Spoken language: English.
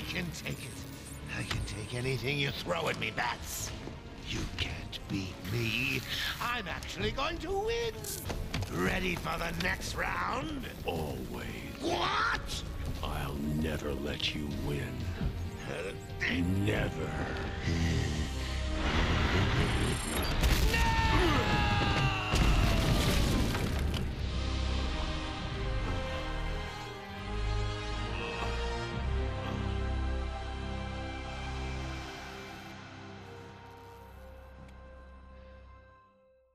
can take it. I can take anything you throw at me, Bats. You can't beat me. I'm actually going to win. Ready for the next round? Always. What? I'll never let you win. Never. No!